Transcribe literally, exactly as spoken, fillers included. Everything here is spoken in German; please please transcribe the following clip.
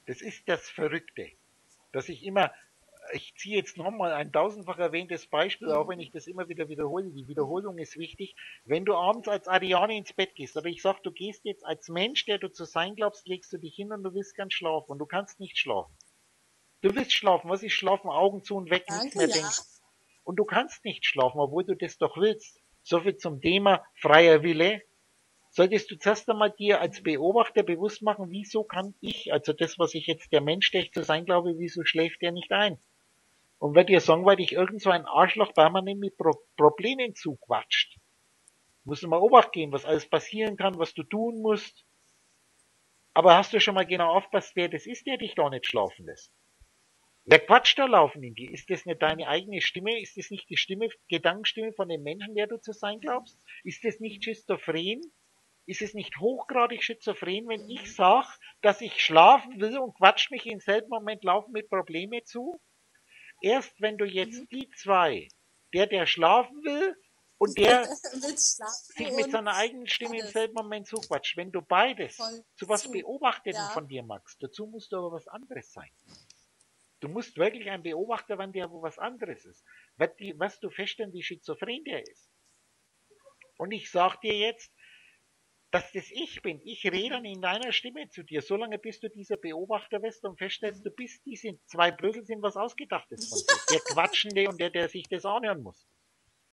Das ist das Verrückte, dass ich immer, ich ziehe jetzt nochmal ein tausendfach erwähntes Beispiel, auch wenn ich das immer wieder wiederhole. Die Wiederholung ist wichtig. Wenn du abends als Ariane ins Bett gehst, aber ich sag, du gehst jetzt als Mensch, der du zu sein glaubst, legst du dich hin und du willst gern schlafen und du kannst nicht schlafen. Du willst schlafen. Was ist schlafen? Augen zu und weg, nichts Danke, mehr ja. denken. Und du kannst nicht schlafen, obwohl du das doch willst. So viel zum Thema freier Wille. Solltest du zuerst einmal dir als Beobachter bewusst machen, wieso kann ich, also das, was ich jetzt der Mensch, der ich zu sein glaube, wieso schläft der nicht ein? Und werd dir sagen, weil dich irgend so ein Arschloch permanent mit Pro Problemen zuquatscht. Musst du mal Obacht geben, was alles passieren kann, was du tun musst. Aber hast du schon mal genau aufpasst, wer das ist, der dich da nicht schlafen lässt? Wer quatscht da laufen in dir? Ist das nicht deine eigene Stimme? Ist das nicht die Stimme, Gedankenstimme von dem Menschen, der du zu sein glaubst? Ist das nicht schizophren? Ist es nicht hochgradig schizophren, wenn ich sage, dass ich schlafen will und quatscht mich im selben Moment laufen mit Probleme zu? Erst wenn du jetzt Mhm. die zwei, der, der schlafen will und der Willst schlafen sich mit und seiner eigenen Stimme im alles selben Moment zuquatscht, wenn du beides voll zu was zu. Beobachteten Ja. von dir magst, dazu musst du aber was anderes sein. Du musst wirklich ein Beobachter werden, der wo was anderes ist. Was du feststellen, wie schizophren der ist. Und ich sag dir jetzt, dass das ich bin. Ich rede dann in deiner Stimme zu dir, solange bis du dieser Beobachter wirst und feststellst, du bist diese zwei Brüssel sind was Ausgedachtes von dir. Der Quatschende und der, der sich das anhören muss.